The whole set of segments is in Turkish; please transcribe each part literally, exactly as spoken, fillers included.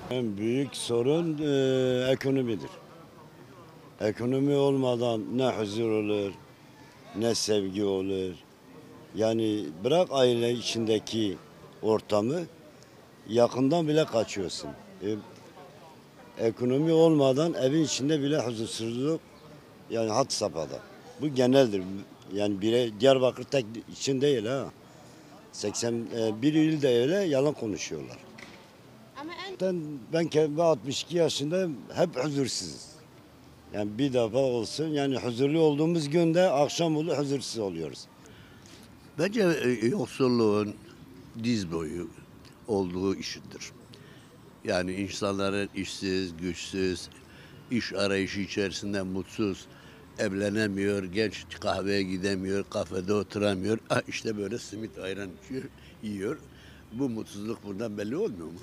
En büyük sorun e, ekonomidir. Ekonomi olmadan ne huzur olur, ne sevgi olur. Yani bırak aile içindeki ortamı, yakından bile kaçıyorsun. E, ekonomi olmadan evin içinde bile huzursuzluk, yani had safhada. Bu geneldir. Yani bire, Diyarbakır tek için değil ha. seksen bir ilde öyle yalan konuşuyorlar. Ama en Ben, ben kendi altmış iki yaşındayım, hep huzursuzuz. Yani bir defa olsun, yani huzurlu olduğumuz günde akşam oluyor, huzursuz oluyoruz. Bence e, yoksulluğun diz boyu olduğu işidir. Yani insanların işsiz, güçsüz, iş arayışı içerisinde mutsuz, evlenemiyor, genç kahveye gidemiyor, kafede oturamıyor. Ah, işte böyle simit ayran içiyor, yiyor. Bu mutsuzluk buradan belli olmuyor mu?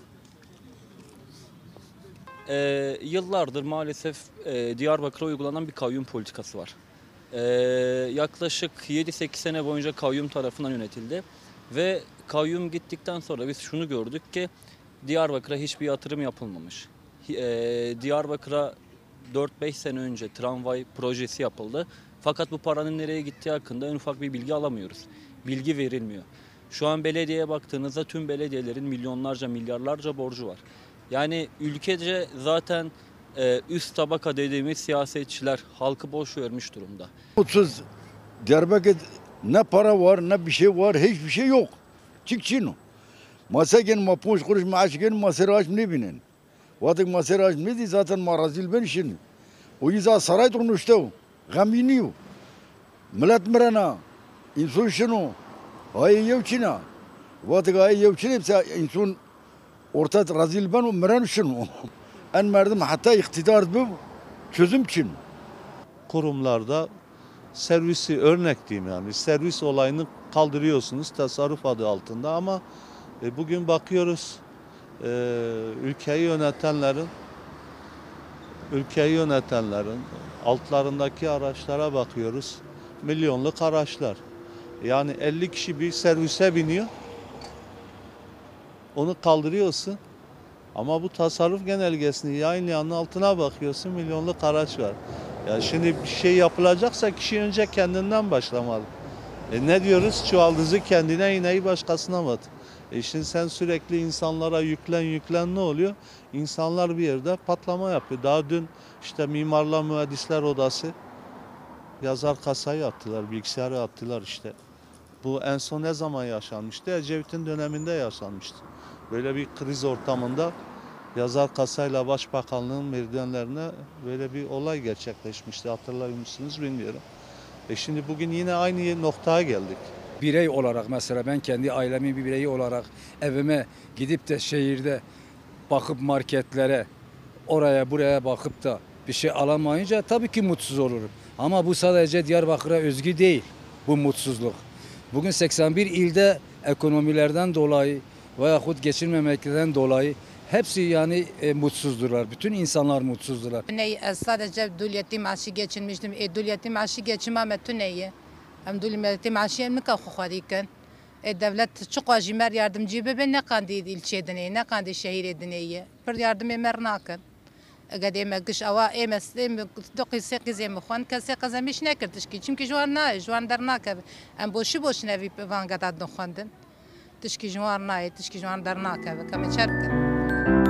Ee, yıllardır maalesef e, Diyarbakır'a uygulanan bir kayyum politikası var. Ee, yaklaşık yedi sekiz sene boyunca kayyum tarafından yönetildi. Ve kayyum gittikten sonra biz şunu gördük ki Diyarbakır'a hiçbir yatırım yapılmamış. Ee, Diyarbakır'a dört beş sene önce tramvay projesi yapıldı. Fakat bu paranın nereye gittiği hakkında en ufak bir bilgi alamıyoruz. Bilgi verilmiyor. Şu an belediyeye baktığınızda tüm belediyelerin milyonlarca, milyarlarca borcu var. Yani ülkece zaten e, üst tabaka dediğimiz siyasetçiler halkı boş vermiş durumda. Mutsuz. Diyarbakır ne para var ne bir şey var, hiçbir şey yok. Çıkçino. Masaken ma ponş kuruş maaşken maseraj ne binin. Vatık maseraj ne di zaten marazil ben işin. O yüzden saray durmuştu. Gaminiyor. Millet mirana. İnsan şunu. Ay yevçina. Vatık ay yevçina hepsi insan orta razil ben o miran şunu. En merdim hatta iktidar bu çözüm için. Kurumlarda servisi örnek diyeyim yani servis olayını kaldırıyorsunuz tasarruf adı altında ama e, bugün bakıyoruz e, ülkeyi yönetenlerin ülkeyi yönetenlerin altlarındaki araçlara bakıyoruz, milyonluk araçlar, yani elli kişi bir servise biniyor, onu kaldırıyorsun ama bu tasarruf genelgesini yayınlayanın altına bakıyorsun, milyonluk araç var. Ya şimdi bir şey yapılacaksa kişi önce kendinden başlamalı. E ne diyoruz? Çuvaldızı kendine, iğneyi başkasına bat. E şimdi sen sürekli insanlara yüklen yüklen ne oluyor? İnsanlar bir yerde patlama yapıyor. Daha dün işte Mimarlar Mühendisler Odası yazar kasayı attılar, bilgisayarı attılar işte. Bu en son ne zaman yaşanmıştı? Ecevit'in döneminde yaşanmıştı. Böyle bir kriz ortamında yazar kasayla Başbakanlığın merdivenlerine böyle bir olay gerçekleşmişti. Hatırlar mısınız bilmiyorum. E şimdi bugün yine aynı noktaya geldik. Birey olarak mesela ben kendi ailemin bir bireyi olarak evime gidip de şehirde bakıp marketlere oraya buraya bakıp da bir şey alamayınca tabii ki mutsuz olurum. Ama bu sadece Diyarbakır'a özgü değil bu mutsuzluk. Bugün seksen bir ilde ekonomilerden dolayı veyahut geçirmemekten dolayı hepsi yani e, mutsuzdurlar. Bütün insanlar mutsuzdurlar. ne sadece duliyeti maaşı geçinmiştim. E duliyeti maaşı geçinmem tüneye. Hem duliyeti maaşı ne kadar xwarikin. E devlet çok acimer yardımcı be ne kandi ilçe deneye, ne kandi şehir deneye. Per yardım emer nakin. Eğer emek kış ava emes em dokuz sekiz em xwan kase kazamış ne kırtış ki çünkü juan ne juan der nakab. Em boşu boş nevi van gadat xwandın. Tişki juan ne tişki juan der nakab. Kameçerkin.